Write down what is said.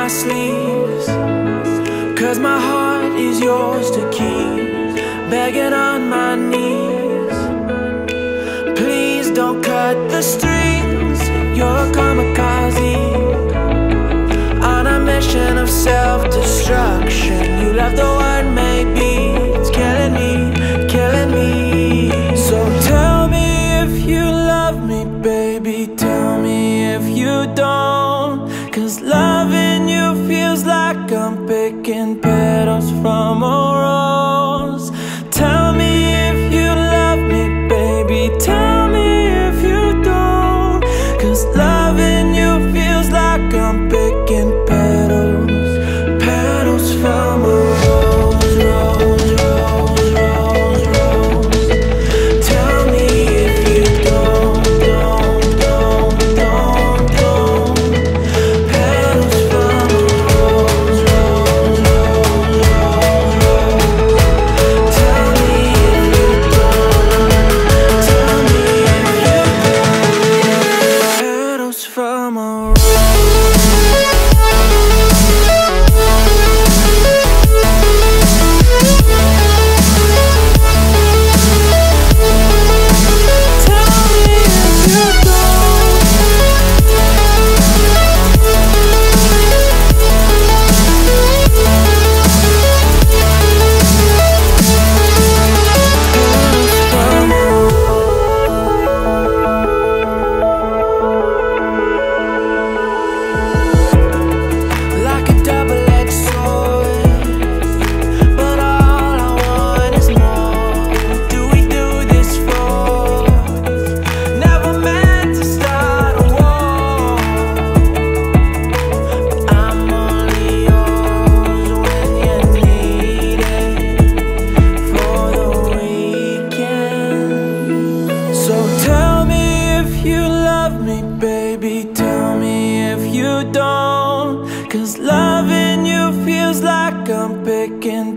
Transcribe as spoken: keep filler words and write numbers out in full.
my sleeves, 'cause my heart is yours to keep. Begging on my knees, please don't cut the strings. You're a kamikaze on a mission of self-destruction. You love the word maybe, it's killing me, killing me. So tell me if you love me, baby, tell me if you don't, 'cause loving you feels like I'm picking petals from a rose. Tell me if you love me, baby, tell me if you don't, 'cause loving you feels like I'm picking petals, petals from a rose, rose, rose, rose, rose. Tell me if you don't, don't, don't, don't, don't. Petals from a rose, rose, rose, rose, rose. Tell me if you don't, tell me if you don't. Petals from a rose. Like a double-edged sword, but all I want is more. Do we do this for? Never meant to start a war, but I'm only yours when you need it for the weekend. So tell me if you love me, baby, tell me if you don't, 'cause loving you feels like I'm picking